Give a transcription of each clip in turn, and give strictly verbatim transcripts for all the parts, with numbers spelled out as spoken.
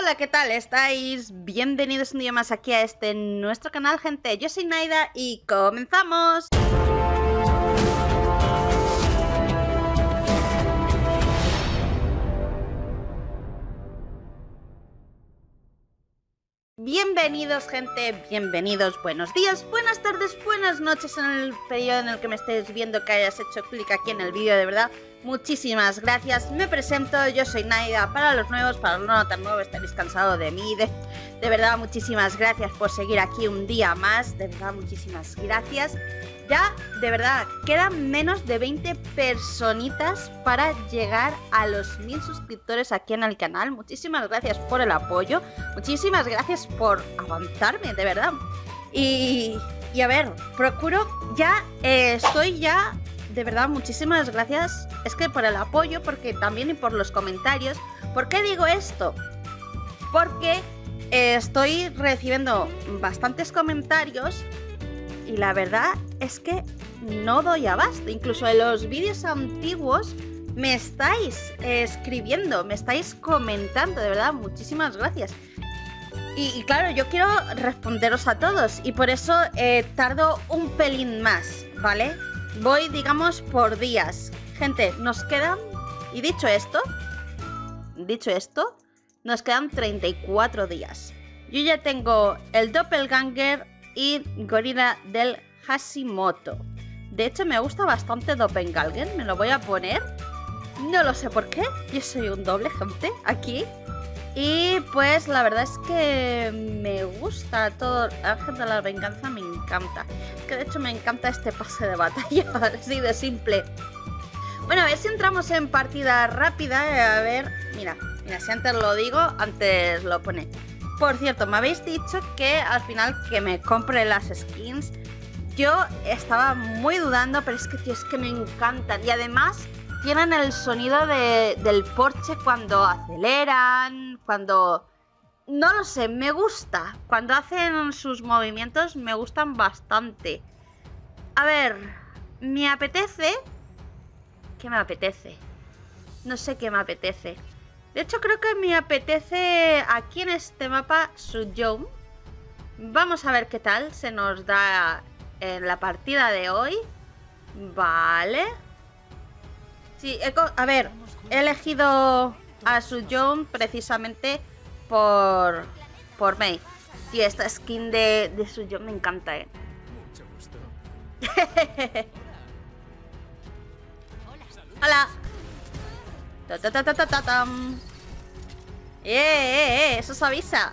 Hola, ¿qué tal? ¿Estáis? Bienvenidos un día más aquí a este nuestro canal, gente. Yo soy Naida y comenzamos. Bienvenidos, gente, bienvenidos, buenos días, buenas tardes, buenas noches en el periodo en el que me estéis viendo, que hayas hecho clic aquí en el vídeo, de verdad. Muchísimas gracias, me presento, yo soy Naida. Para los nuevos, para los no tan nuevos, estaréis cansados de mí, de, de verdad, muchísimas gracias por seguir aquí un día más, de verdad, muchísimas gracias. Ya, de verdad, quedan menos de veinte personitas para llegar a los mil suscriptores aquí en el canal. Muchísimas gracias por el apoyo, muchísimas gracias por aguantarme, de verdad. Y, y a ver, procuro, ya eh, estoy ya... De verdad, muchísimas gracias. Es que por el apoyo, porque también y por los comentarios. ¿Por qué digo esto? Porque eh, estoy recibiendo bastantes comentarios y la verdad es que no doy abasto. Incluso en los vídeos antiguos me estáis eh, escribiendo, me estáis comentando. De verdad, muchísimas gracias. Y, y claro, yo quiero responderos a todos y por eso eh, tardo un pelín más, ¿vale? Voy, digamos, por días. Gente, nos quedan... Y dicho esto, dicho esto, nos quedan treinta y cuatro días. Yo ya tengo el Doppelganger y Gorila del Hashimoto. De hecho, me gusta bastante Doppelganger. Me lo voy a poner. No lo sé por qué. Yo soy un doble, gente, aquí. Y pues la verdad es que me gusta todo. Ángel de la Venganza me encanta. Es que de hecho me encanta este pase de batalla, así de simple. Bueno, a ver si entramos en partida rápida. A ver, mira, mira, si antes lo digo, antes lo pone. Por cierto, me habéis dicho que al final que me compre las skins. Yo estaba muy dudando, pero es que, tío, es que me encantan. Y además tienen el sonido de, del Porsche cuando aceleran, cuando... No lo sé, me gusta. Cuando hacen sus movimientos me gustan bastante. A ver, me apetece... ¿Qué me apetece? No sé qué me apetece. De hecho, creo que me apetece aquí en este mapa Suzhou. Vamos a ver qué tal se nos da en la partida de hoy. Vale. Sí, he a ver, he elegido a Suzhou precisamente por por Mei. Tío, esta skin de, de Suzhou me encanta, eh. Hola. Ta ta ta ta ta ta tam. Eh, eh, eh, eso se avisa.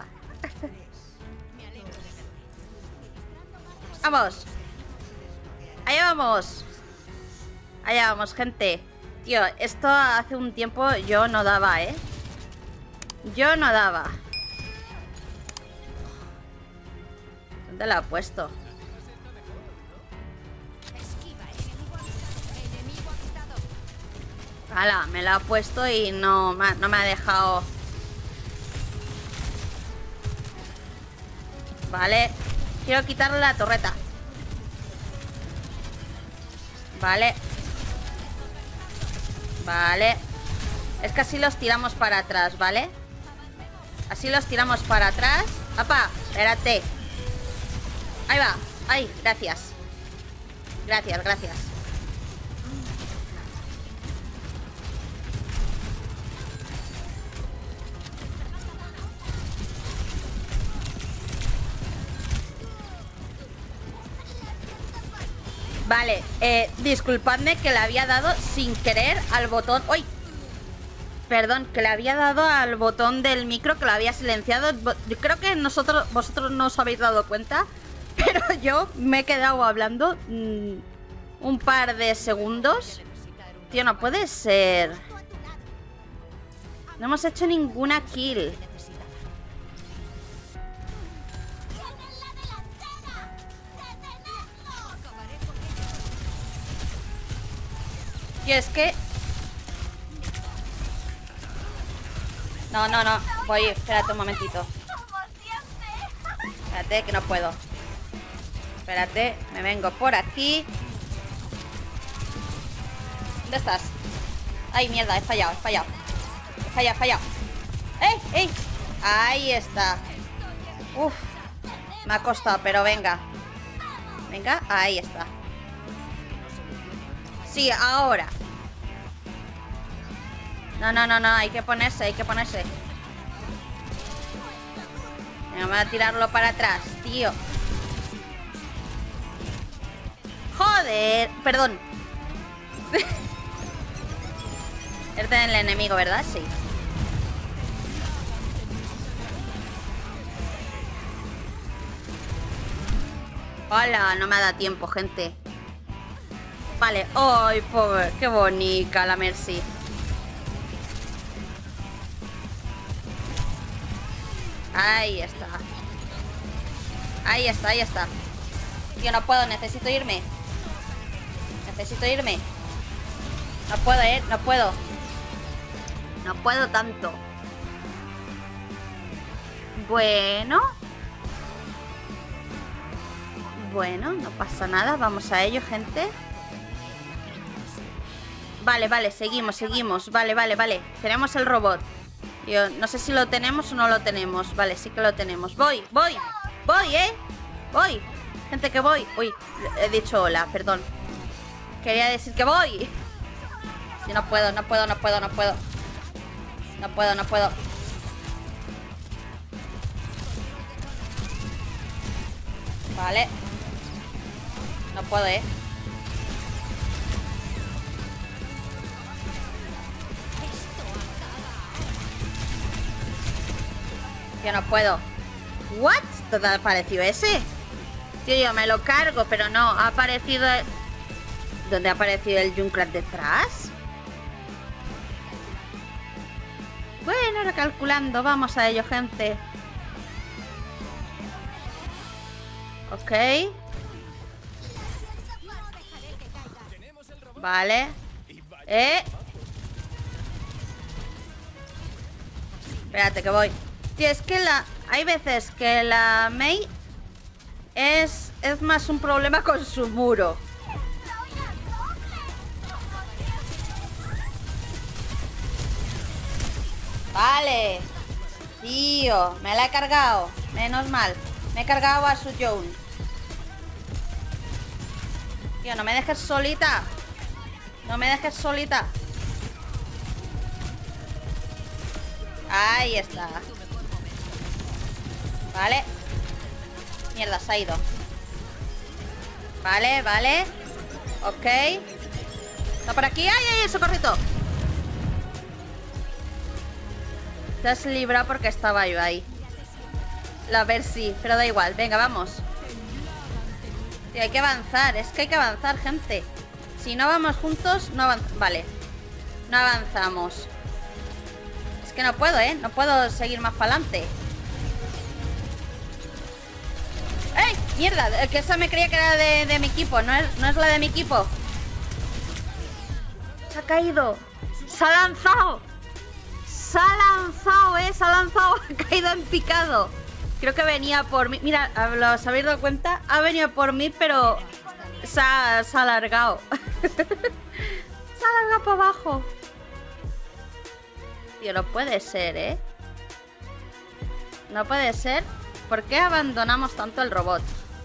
Vamos. Allá vamos. Allá vamos, gente. Tío, esto hace un tiempo yo no daba, ¿eh? Yo no daba. ¿Dónde la he puesto? Hala, me la ha puesto y no, no me ha dejado. Vale. Quiero quitarle la torreta. Vale. Vale. Es que así los tiramos para atrás, ¿vale? Así los tiramos para atrás. ¡Apa! Espérate. Ahí va. Ay, gracias. Gracias, gracias. Vale, eh, disculpadme que le había dado sin querer al botón... ¡Uy! Perdón, que le había dado al botón del micro, que lo había silenciado. Yo creo que nosotros, vosotros no os habéis dado cuenta, pero yo me he quedado hablando mmm, un par de segundos. Tío, no puede ser. No hemos hecho ninguna kill. Tío, es que... No, no, no. Voy, espérate un momentito. Espérate, que no puedo. Espérate, me vengo por aquí. ¿Dónde estás? Ay, mierda, he fallado, he fallado. He fallado, he fallado. ¡Ey, ey! Ahí está. Uf. Me ha costado, pero venga. Venga, ahí está. Sí, ahora. No, no, no, no. Hay que ponerse, hay que ponerse. Venga, voy a tirarlo para atrás, tío. Joder. Perdón. Es del enemigo, ¿verdad? Sí. Hola, no me ha dado tiempo, gente. Vale. ¡Ay, pobre! ¡Qué bonita la Mercy! Ahí está. Ahí está, ahí está. Yo no puedo, necesito irme. Necesito irme. No puedo, eh, no puedo. No puedo tanto. Bueno. Bueno, no pasa nada. Vamos a ello, gente. Vale, vale, seguimos, seguimos. Vale, vale, vale. Tenemos el robot. Yo no sé si lo tenemos o no lo tenemos. Vale, sí que lo tenemos. Voy, voy, voy, ¿eh? Voy. Gente, que voy. Uy, he dicho hola, perdón. Quería decir que voy. Si no puedo, no puedo, no puedo, no puedo. No puedo, no puedo. Vale. No puedo, ¿eh? Yo no puedo. ¿What? ¿Dónde ha aparecido ese? Tío, yo me lo cargo, pero no. Ha aparecido... ¿Dónde ha aparecido el Junkrat detrás? Bueno, recalculando. Vamos a ello, gente. Ok. Vale. Eh. Espérate que voy. Tío, es que la... Hay veces que la Mei es, es más un problema con su muro. Vale. Tío, me la he cargado. Menos mal. Me he cargado a su Joan. Tío, no me dejes solita. No me dejes solita. Ahí está. Vale. Mierda, se ha ido. Vale, vale. Ok. Está por aquí. ¡Ay, ay, socorrito! Te has librado porque estaba yo ahí. La ver si, pero da igual. Venga, vamos. Tío, hay que avanzar. Es que hay que avanzar, gente. Si no vamos juntos, no avanzamos. Vale. No avanzamos. Es que no puedo, ¿eh? No puedo seguir más para adelante. ¡Ey! ¡Mierda! Que esa me creía que era de, de mi equipo. No es, no es la de mi equipo. Se ha caído. Se ha lanzado. Se ha lanzado, ¿eh? Se ha lanzado. Ha caído en picado. Creo que venía por mí. Mira, ¿os habéis dado cuenta? Ha venido por mí, pero se ha, se ha alargado. Se ha alargado para abajo. Tío, no puede ser, ¿eh? No puede ser. ¿Por qué abandonamos tanto el robot?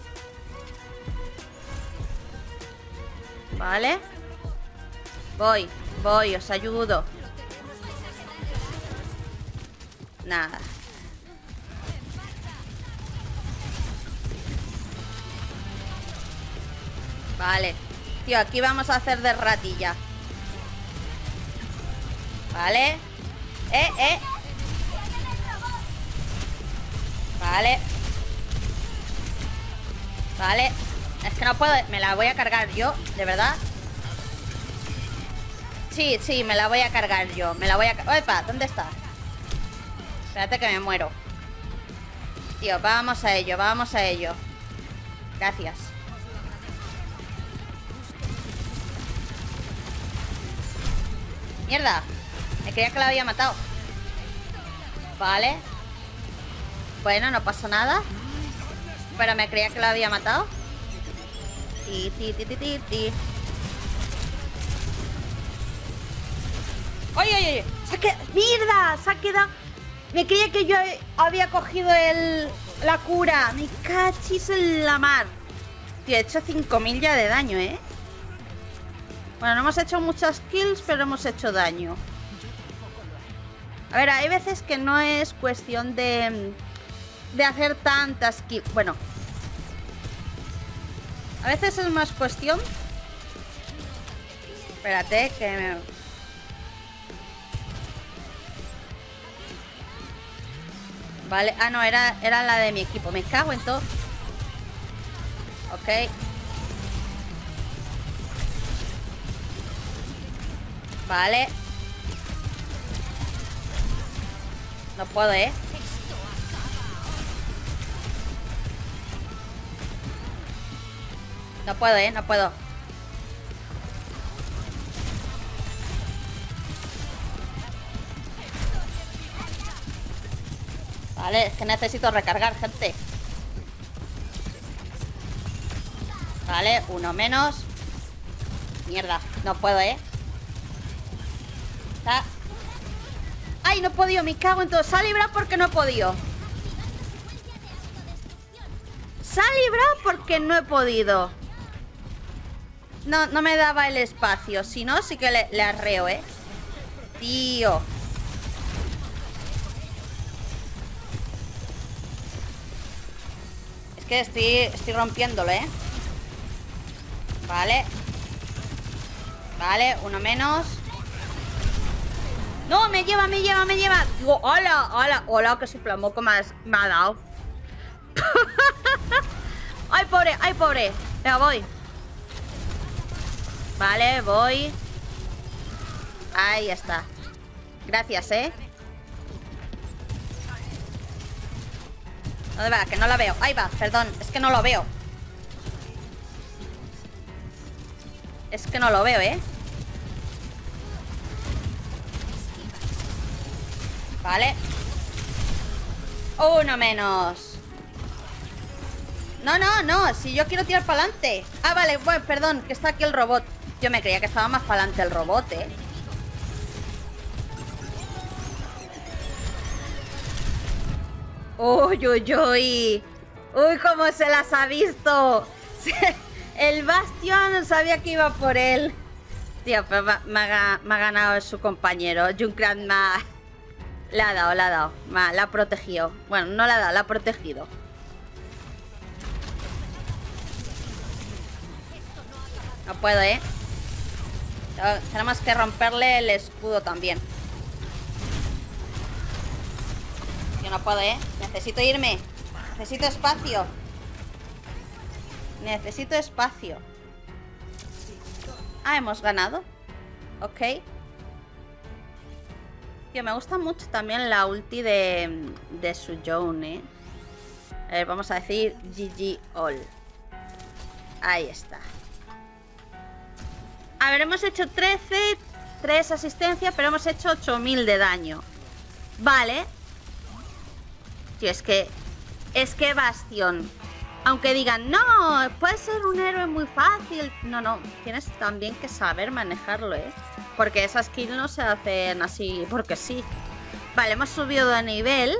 Vale. Voy, voy, os ayudo. Nada. Vale. Tío, aquí vamos a hacer de ratilla. Vale. Eh, eh. Vale. Vale. Es que no puedo. Me la voy a cargar yo, de verdad. Sí, sí, me la voy a cargar yo. Me la voy a... ¡Opa! ¿Dónde está? Espérate que me muero. Tío, vamos a ello, vamos a ello. Gracias. ¡Mierda! Me creía que la había matado. Vale. Bueno, no pasó nada. Pero me creía que la había matado. Ti, ti, ti, ti, ti, ti. ¡Oye, oye, oye! ¡Se ha quedado! ¡Mierda! Se ha quedado... Me creía que yo había cogido el, la cura. Me cachis en la mar. Tío, he hecho cinco mil ya de daño, ¿eh? Bueno, no hemos hecho muchas kills, pero hemos hecho daño. A ver, hay veces que no es cuestión de, de hacer tantas kills. Bueno. A veces es más cuestión... Espérate, que me... Vale, ah no, era, era la de mi equipo. Me cago en todo. Ok. Vale. No puedo, ¿eh? No puedo, ¿eh? No puedo. Vale, es que necesito recargar, gente. Vale, uno menos. Mierda, no puedo, ¿eh? Está... ¡Ay, no he podido! Me cago en todo. Se ha librado porque no he podido. Se ha librado porque no he podido. No, no me daba el espacio. Si no, sí que le, le arreo, ¿eh? Tío. Es que estoy, estoy rompiéndolo, ¿eh? Vale. Vale, uno menos. No, me lleva, me lleva, me lleva. Digo, hola, hola, hola, que soplamoco me, has, me ha dado. Ay, pobre, ay, pobre. Venga, voy. Vale, voy. Ahí está. Gracias, ¿eh? ¿Dónde va? Que no la veo. Ahí va, perdón, es que no lo veo. Es que no lo veo, ¿eh? Vale. Uno menos. No, no, no. Si yo quiero tirar para adelante. Ah, vale, bueno, perdón, que está aquí el robot. Yo me creía que estaba más para adelante el robot, ¿eh? Uy, uy, uy. Uy, cómo se las ha visto. El Bastion sabía que iba por él. Tío, pero me ha, me ha ganado su compañero. Junkrat me ha... Le ha dado, le ha dado. Me, la ha protegido. Bueno, no le ha dado, la ha protegido. No puedo, ¿eh? Tenemos que romperle el escudo también. Yo no puedo, ¿eh? Necesito irme. Necesito espacio. Necesito espacio. Ah, hemos ganado. Ok. Tío, me gusta mucho también la ulti de, de Sujoun, ¿eh? A ver, vamos a decir G G all. Ahí está. A ver, hemos hecho trece, tres asistencias, pero hemos hecho ocho mil de daño. Vale. Tío, es que... Es que Bastion... Aunque digan, no, puede ser un héroe muy fácil. No, no, tienes también que saber manejarlo, ¿eh? Porque esas kills no se hacen así porque sí. Vale, hemos subido de nivel.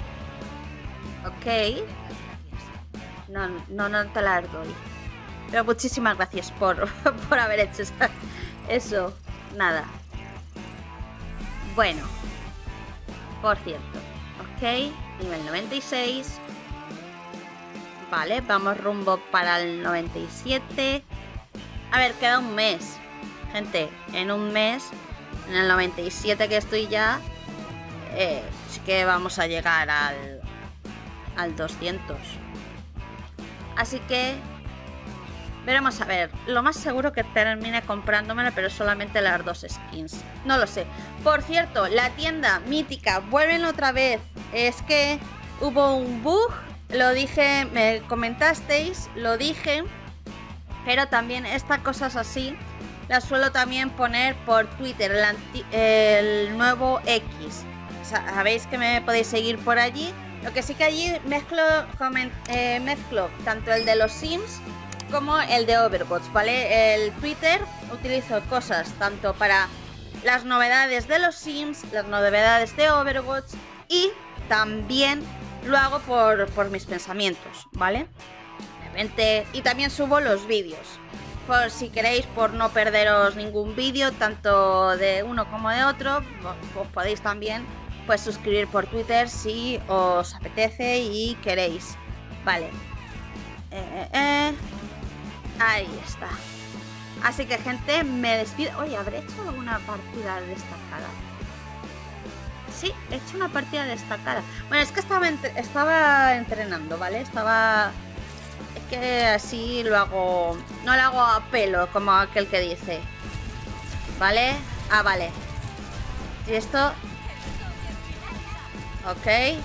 Ok. No, no, no te las doy. Pero muchísimas gracias por, por haber hecho esa, eso. Nada. Bueno. Por cierto. Ok, nivel noventa y seis. Vale, vamos rumbo para el noventa y siete. A ver, queda un mes. Gente, en un mes, en el noventa y siete que estoy ya, eh, sí que vamos a llegar al, al doscientos. Así que veremos a ver. Lo más seguro que termine comprándomela, pero solamente las dos skins. No lo sé. Por cierto, la tienda mítica, vuelven otra vez. Es que hubo un bug. Lo dije, me comentasteis, lo dije, pero también estas cosas así las suelo también poner por Twitter, el, anti, el nuevo X. Sabéis que me podéis seguir por allí. Lo que sí que allí mezclo, coment, eh, mezclo tanto el de los Sims como el de Overwatch, ¿vale? El Twitter utilizo cosas tanto para las novedades de los Sims, las novedades de Overwatch Y también lo hago por, por mis pensamientos, ¿vale? Obviamente, y también subo los vídeos. Por si queréis, por no perderos ningún vídeo, tanto de uno como de otro, os podéis también pues suscribir por Twitter si os apetece y queréis. Vale. Eh, eh, eh. Ahí está. Así que, gente, me despido. Oye, ¿habré hecho alguna partida destacada? Sí, he hecho una partida destacada. Bueno, es que estaba, entre estaba entrenando, ¿vale? Estaba... Es que así lo hago... No lo hago a pelo, como aquel que dice. ¿Vale? Ah, vale. Y esto... Ok.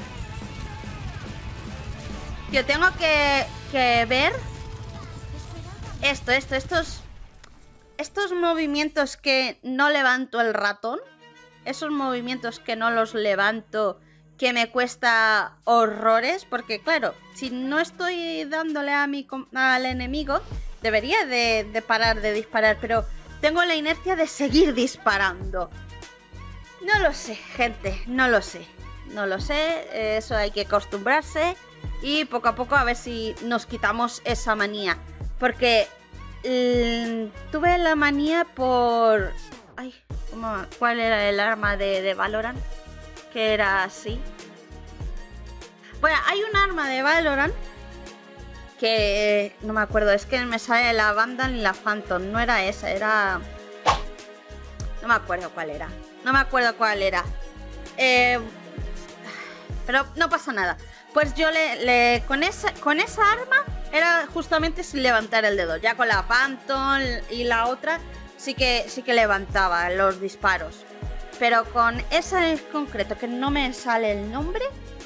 Yo tengo que, que ver... Esto, esto, estos... Estos movimientos que no levanto el ratón. Esos movimientos que no los levanto, que me cuesta horrores, porque claro, si no estoy dándole a mi, al enemigo, debería de, de parar de disparar, pero tengo la inercia de seguir disparando. No lo sé, gente, no lo sé, no lo sé, eso hay que acostumbrarse y poco a poco a ver si nos quitamos esa manía, porque mmm, tuve la manía por... Ay, ¿cómo? ¿Cuál era el arma de, de Valorant? Que era así. Bueno, hay un arma de Valorant que no me acuerdo, es que me sale la Vandal y la Phantom. No era esa, era... No me acuerdo cuál era. No me acuerdo cuál era. Eh... Pero no pasa nada. Pues yo le, le con esa con esa arma era justamente sin levantar el dedo. Ya con la Phantom y la otra sí que sí que levantaba los disparos. Pero con esa en concreto, que no me sale el nombre,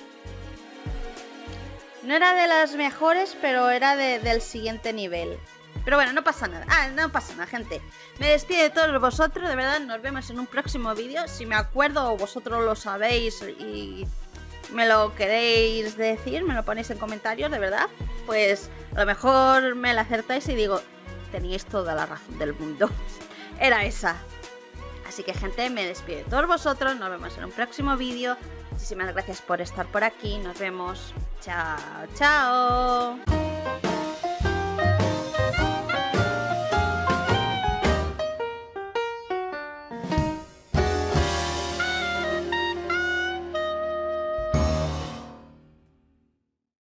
no era de las mejores, pero era de, del siguiente nivel. Pero bueno, no pasa nada. Ah, no pasa nada, gente. Me despido de todos vosotros, de verdad. Nos vemos en un próximo vídeo. Si me acuerdo o vosotros lo sabéis y me lo queréis decir, me lo ponéis en comentarios, de verdad, pues a lo mejor me la acertáis y digo, teníais toda la razón del mundo. Era esa. Así que, gente, me despido de todos vosotros. Nos vemos en un próximo vídeo. Muchísimas gracias por estar por aquí. Nos vemos. Chao, chao.